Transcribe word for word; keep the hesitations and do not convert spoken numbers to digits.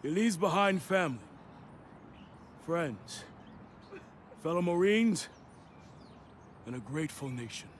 He leaves behind family, friends, fellow Marines, and a grateful nation.